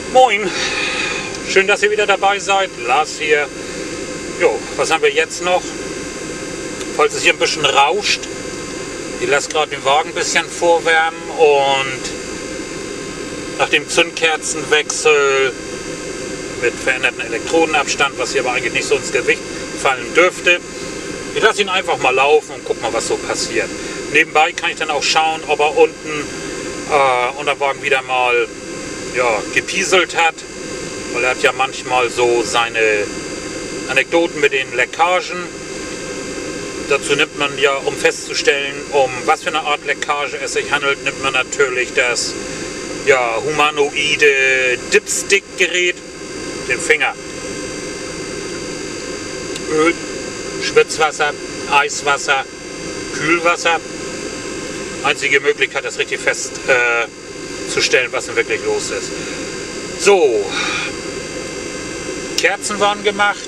Moin, schön, dass ihr wieder dabei seid. Lars hier. Jo, was haben wir jetzt noch? Falls es hier ein bisschen rauscht, ich lasse gerade den Wagen ein bisschen vorwärmen und nach dem Zündkerzenwechsel mit verändertem Elektrodenabstand, was hier aber eigentlich nicht so ins Gewicht fallen dürfte, ich lasse ihn einfach mal laufen und guck mal, was so passiert. Nebenbei kann ich dann auch schauen, ob er unten unterm Wagen wieder mal gepieselt hat, weil er hat ja manchmal so seine Anekdoten mit den Leckagen. Dazu nimmt man ja, um festzustellen, um was für eine Art Leckage es sich handelt, nimmt man natürlich das humanoide Dipstick-Gerät, den Finger. Öl, Schwitzwasser, Eiswasser, Kühlwasser. Einzige Möglichkeit, das richtig festzustellen, was denn wirklich los ist. So, Kerzen waren gemacht.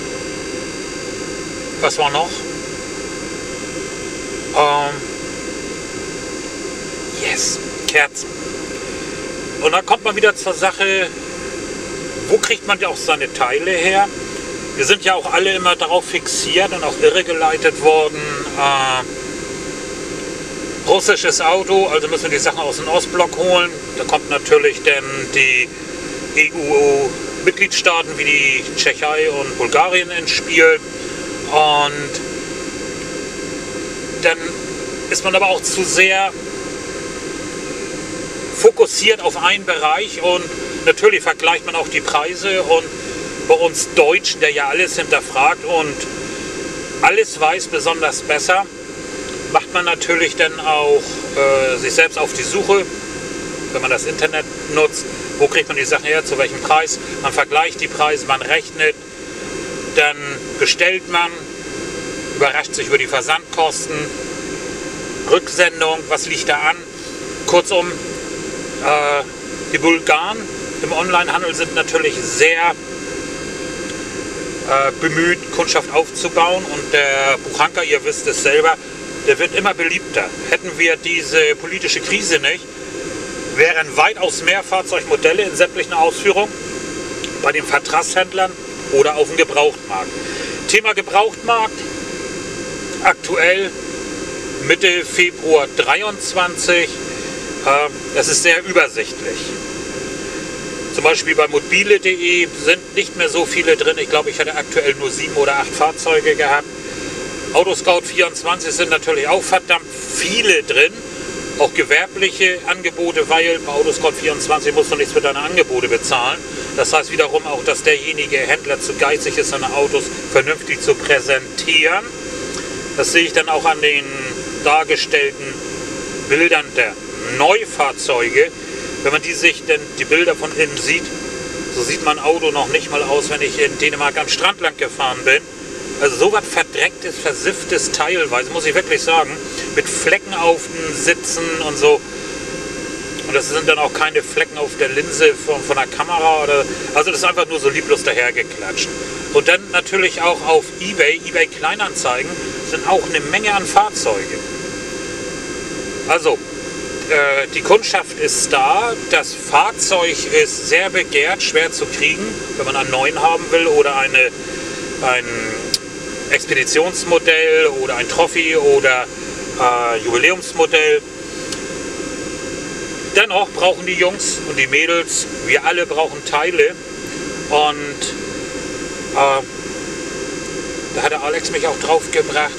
Was war noch? Yes, Kerzen. Und dann kommt man wieder zur Sache, wo kriegt man ja auch seine Teile her? Wir sind ja auch alle immer darauf fixiert und auch irregeleitet worden. Russisches Auto, also müssen wir die Sachen aus dem Ostblock holen. Da kommt natürlich dann die EU-Mitgliedstaaten wie die Tschechei und Bulgarien ins Spiel. Und dann ist man aber auch zu sehr fokussiert auf einen Bereich und natürlich vergleicht man auch die Preise und bei uns Deutschen, der ja alles hinterfragt und alles weiß besonders besser, macht man natürlich dann auch sich selbst auf die Suche, wenn man das Internet nutzt, wo kriegt man die Sachen her, zu welchem Preis, man vergleicht die Preise, man rechnet, dann bestellt man, überrascht sich über die Versandkosten, Rücksendung, was liegt da an, kurzum, die Bulgaren im Onlinehandel sind natürlich sehr bemüht, Kundschaft aufzubauen und der Buchanka, ihr wisst es selber, der wird immer beliebter. Hätten wir diese politische Krise nicht, wären weitaus mehr Fahrzeugmodelle in sämtlichen Ausführungen bei den Vertragshändlern oder auf dem Gebrauchtmarkt. Thema Gebrauchtmarkt, aktuell Mitte Februar 23, das ist sehr übersichtlich. Zum Beispiel bei mobile.de sind nicht mehr so viele drin. Ich glaube, ich hatte aktuell nur 7 oder 8 Fahrzeuge gehabt. Autoscout24 sind natürlich auch verdammt viele drin. Auch gewerbliche Angebote, weil bei Autoscout24 musst du nichts für deine Angebote bezahlen. Das heißt wiederum auch, dass derjenige Händler zu geizig ist, seine Autos vernünftig zu präsentieren. Das sehe ich dann auch an den dargestellten Bildern der Neufahrzeuge. Wenn man die Bilder von innen sieht, so sieht mein Auto noch nicht mal aus, wenn ich in Dänemark am Strand lang gefahren bin. Also so was verdrecktes, versifftes teilweise, muss ich wirklich sagen, mit Flecken auf den Sitzen und so. Und das sind dann auch keine Flecken auf der Linse von der Kamera. Also das ist einfach nur so lieblos dahergeklatscht. Und dann natürlich auch auf eBay Kleinanzeigen sind auch eine Menge an Fahrzeugen. Also, die Kundschaft ist da, das Fahrzeug ist sehr begehrt, schwer zu kriegen, wenn man einen neuen haben will oder ein Expeditionsmodell oder ein Trophy oder Jubiläumsmodell. Dennoch brauchen die Jungs und die Mädels, wir alle brauchen Teile und da hat der Alex mich auch drauf gebracht.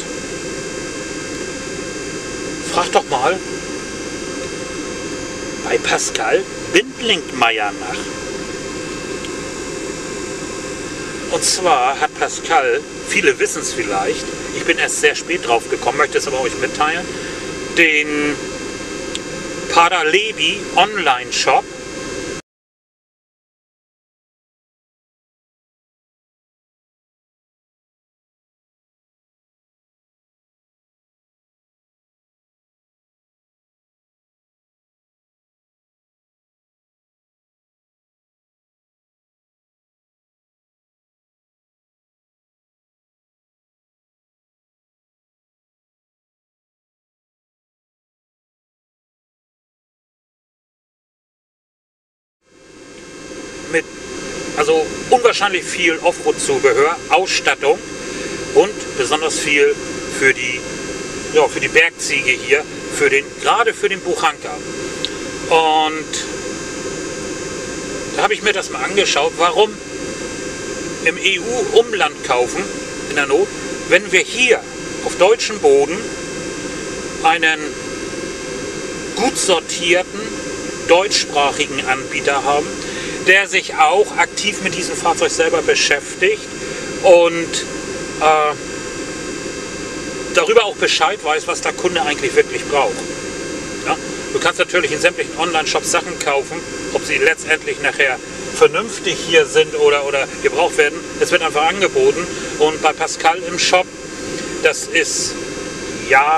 Frag doch mal bei Pascal Bindlinkmeier nach. Und zwar hat Pascal, viele wissen es vielleicht, ich bin erst sehr spät drauf gekommen, möchte es aber euch mitteilen, den Paralebi Online-Shop mit also unwahrscheinlich viel Offroad-Zubehör, Ausstattung und besonders viel für die Bergziege hier, gerade für den Buchanka. Und da habe ich mir das mal angeschaut, warum im EU-Umland kaufen, in der Not, wenn wir hier auf deutschem Boden einen gut sortierten, deutschsprachigen Anbieter haben, der sich auch aktiv mit diesem Fahrzeug selber beschäftigt und darüber auch Bescheid weiß, was der Kunde eigentlich wirklich braucht. Ja? Du kannst natürlich in sämtlichen Online-Shops Sachen kaufen, ob sie letztendlich nachher vernünftig hier sind oder gebraucht werden. Es wird einfach angeboten. Und bei Pascal im Shop, das ist ja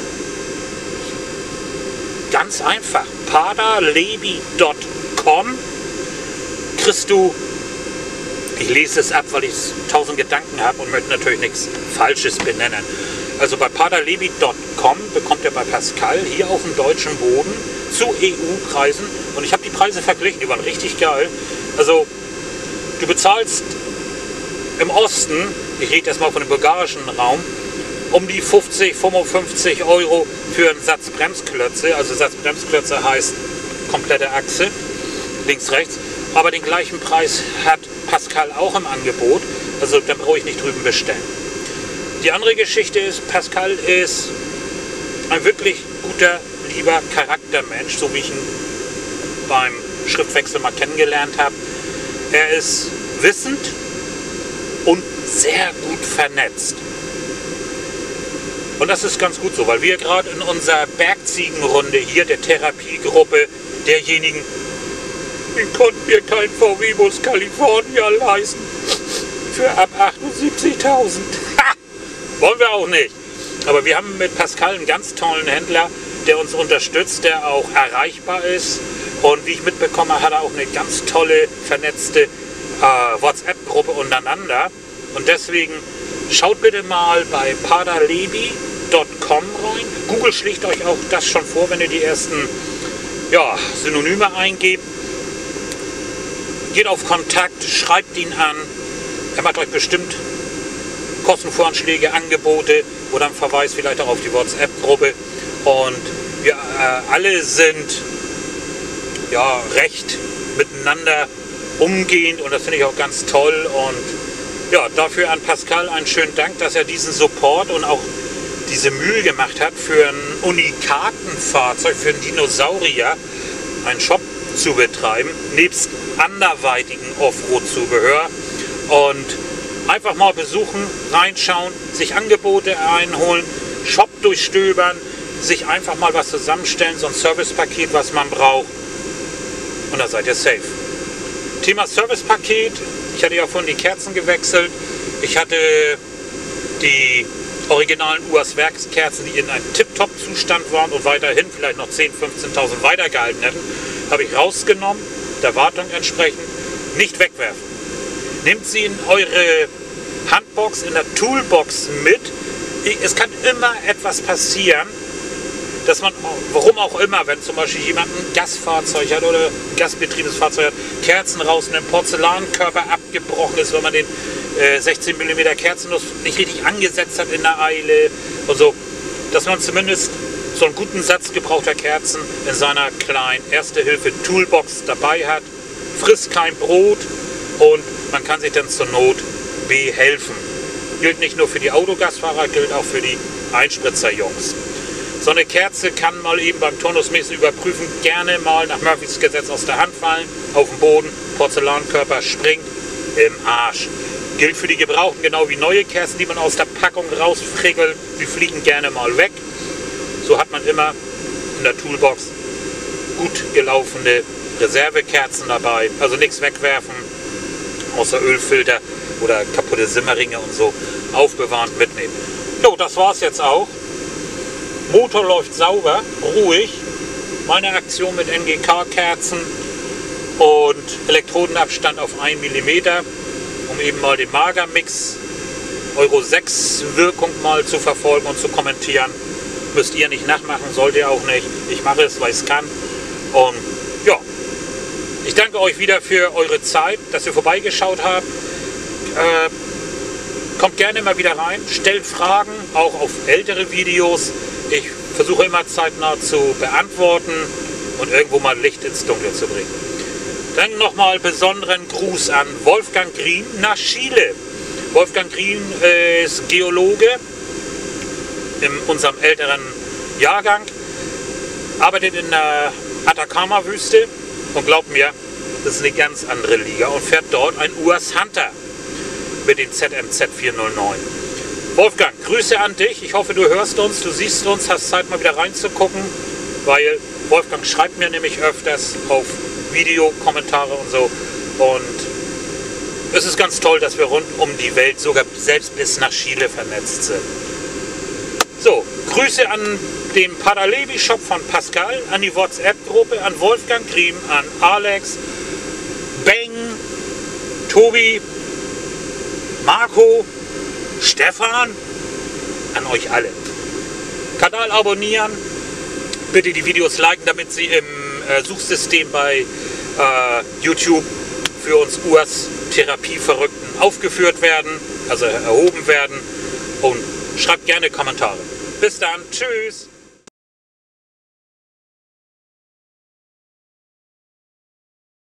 ganz einfach. paderleby.com kriegst du, ich lese es ab, weil ich 1000 Gedanken habe und möchte natürlich nichts Falsches benennen. Also bei paderleby.com bekommt ihr bei Pascal hier auf dem deutschen Boden zu EU-Preisen, und ich habe die Preise verglichen, die waren richtig geil. Also du bezahlst im Osten, ich rede erstmal von dem bulgarischen Raum, um die 50, 55 Euro für einen Satz Bremsklötze. Also Satz Bremsklötze heißt komplette Achse, links, rechts. Aber den gleichen Preis hat Pascal auch im Angebot. Also dann brauche ich nicht drüben bestellen. Die andere Geschichte ist, Pascal ist ein wirklich guter, lieber Charaktermensch, so wie ich ihn beim Schriftwechsel mal kennengelernt habe. Er ist wissend und sehr gut vernetzt. Und das ist ganz gut so, weil wir gerade in unserer Bergziegenrunde hier, der Therapiegruppe derjenigen, die konnten mir kein VW-Bus California leisten für ab 78.000. Wollen wir auch nicht. Aber wir haben mit Pascal einen ganz tollen Händler, der uns unterstützt, der auch erreichbar ist. Und wie ich mitbekomme, hat er auch eine ganz tolle, vernetzte WhatsApp-Gruppe untereinander. Und deswegen schaut bitte mal bei paderleby.com rein. Google schlägt euch auch das schon vor, wenn ihr die ersten Synonyme eingebt. Geht auf Kontakt, schreibt ihn an. Er macht euch bestimmt Kostenvoranschläge, Angebote oder einen Verweis vielleicht auch auf die WhatsApp-Gruppe. Und wir alle sind recht miteinander umgehend, und das finde ich auch ganz toll. Und ja, dafür an Pascal einen schönen Dank, dass er diesen Support und auch diese Mühe gemacht hat, für ein Unikatenfahrzeug, für einen Dinosaurier, einen Shop zu betreiben, nebst anderweitigen Offroad-Zubehör. Und einfach mal besuchen, reinschauen, sich Angebote einholen, Shop durchstöbern, sich einfach mal was zusammenstellen, so ein Servicepaket, was man braucht. Und da seid ihr safe. Thema Servicepaket, ich hatte ja vorhin die Kerzen gewechselt. Ich hatte die originalen UAS-Werkskerzen, die in einem Tip-Top-Zustand waren und weiterhin vielleicht noch 10.000, 15.000 weitergehalten hätten, habe ich rausgenommen, der Wartung entsprechend, nicht wegwerfen. Nehmt sie in eure Handbox, in der Toolbox mit. Es kann immer etwas passieren, dass man, warum auch immer, wenn zum Beispiel jemand ein Gasfahrzeug hat oder ein gasbetriebenes Fahrzeug hat, Kerzen rausnimmt, Porzellankörper abgebrochen ist, weil man den 16 mm Kerzennuss nicht richtig angesetzt hat in der Eile und so, dass man zumindest so einen guten Satz gebrauchter Kerzen in seiner kleinen Erste-Hilfe-Toolbox dabei hat. Frisst kein Brot und man kann sich dann zur Not behelfen. Gilt nicht nur für die Autogasfahrer, gilt auch für die Einspritzerjungs. So eine Kerze kann mal eben beim turnusmäßigen Überprüfen gerne mal nach Murphys Gesetz aus der Hand fallen, auf den Boden, Porzellankörper springt im Arsch. Gilt für die Gebrauchten genau wie neue Kerzen, die man aus der Packung rausfrickelt. Sie fliegen gerne mal weg. So hat man immer in der Toolbox gut gelaufene Reservekerzen dabei. Also nichts wegwerfen, außer Ölfilter oder kaputte Simmeringe und so. Aufbewahren, mitnehmen. Jo, das war's jetzt auch. Motor läuft sauber, ruhig. Meine Aktion mit NGK-Kerzen und Elektrodenabstand auf 1 mm, um eben mal den Magermix Euro 6 Wirkung mal zu verfolgen und zu kommentieren. Müsst ihr nicht nachmachen, sollt ihr auch nicht. Ich mache es, weil ich es kann. Und ja, Ich danke euch wieder für eure Zeit, dass ihr vorbeigeschaut habt. Kommt gerne mal wieder rein, stellt Fragen, auch auf ältere Videos. Ich versuche immer zeitnah zu beantworten und irgendwo mal Licht ins Dunkle zu bringen. Dann nochmal besonderen Gruß an Wolfgang Grien nach Chile. Wolfgang Grien ist Geologe in unserem älteren Jahrgang, arbeitet in der Atacama-Wüste und glaubt mir, das ist eine ganz andere Liga und fährt dort ein US Hunter mit den ZMZ 409. Wolfgang, Grüße an dich. Ich hoffe, du hörst uns, du siehst uns, hast Zeit mal wieder reinzugucken, weil Wolfgang schreibt mir nämlich öfters auf Videokommentare und so. Und es ist ganz toll, dass wir rund um die Welt, sogar selbst bis nach Chile vernetzt sind. So, Grüße an den Paralevi-Shop von Pascal, an die WhatsApp-Gruppe, an Wolfgang Griem, an Alex, Beng, Tobi, Marco, Stefan, an euch alle. Kanal abonnieren, bitte die Videos liken, damit sie im Suchsystem bei YouTube für uns US-Therapie-Verrückten aufgeführt werden, also erhoben werden, und schreibt gerne Kommentare. Bis dann, tschüss!